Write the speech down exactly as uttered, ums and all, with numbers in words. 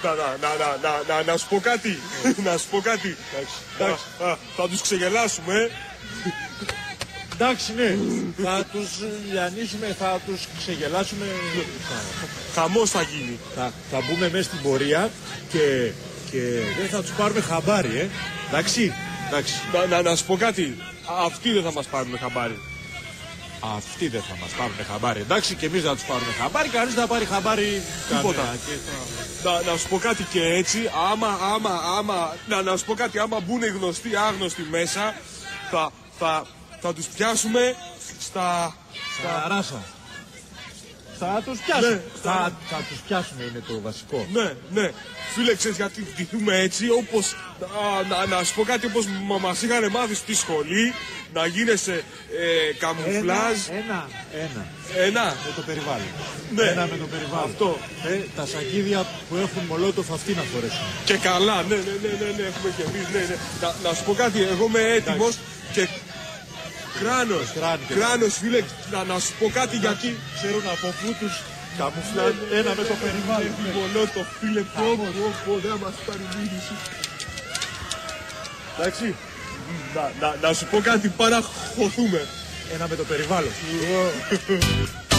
Να, να, να, να, να, να σου πω κάτι. Να σου πω κάτι. Εντάξει. Θα τους ξεγελάσουμε. Εντάξει, ναι. Θα τους λιανίσουμε, θα τους ξεγελάσουμε. Χαμός θα γίνει. Θα, θα μπούμε μέσα στην πορεία και, και δεν θα τους πάρουμε χαμπάρι, ε. Εντάξει. Εντάξει. Να, να, να σου πω κάτι. Αυτοί δεν θα μας πάρουν χαμπάρι. Αυτοί δεν θα μας πάρουν χαμπάρι. Εντάξει, και εμείς δεν θα τους πάρουμε χαμπάρι. Κανείς δεν θα πάρει χαμπάρι. Τίποτα. Θα... Να, να σου πω κάτι και έτσι. Άμα, άμα, άμα. Να, να σου πω κάτι. Άμα μπουν γνωστοί, άγνωστοι μέσα, θα, θα, θα τους πιάσουμε στα. Στα ράσα. Θα τους πιάσουμε. Ναι, θα, θα τους πιάσουμε είναι το βασικό. Ναι, ναι. Φίλε, ξέρεις γιατί ντυθούμε έτσι, όπως, να, να, να σου πω κάτι, όπως μα, μας είχαν μάθει στη σχολή, να γίνεσαι ε, καμουφλάζ. Ένα, ένα, ένα. Με το περιβάλλον. Ναι. Ένα με το περιβάλλον. Αυτό. Ε, τα σακίδια που έχουν μολότοφ αυτοί να φορέσουν. Και καλά, ναι, ναι, ναι, ναι, ναι, έχουμε και εμείς, ναι, ναι. Να, να σου πω κάτι, εγώ είμαι έτοιμος και κράνος, κράνος, φίλε, να, να σου πω κάτι γιατί... Ξέρουν από πού τους καμουφλάζ, ένα με το περιβάλλον. Μολότοφ, φίλε, πω, πω, πω, δεν μας πάρει μήνυση. Εντάξει. Να, να, να σου πω κάτι, παραχωθούμε. Ένα με το περιβάλλον.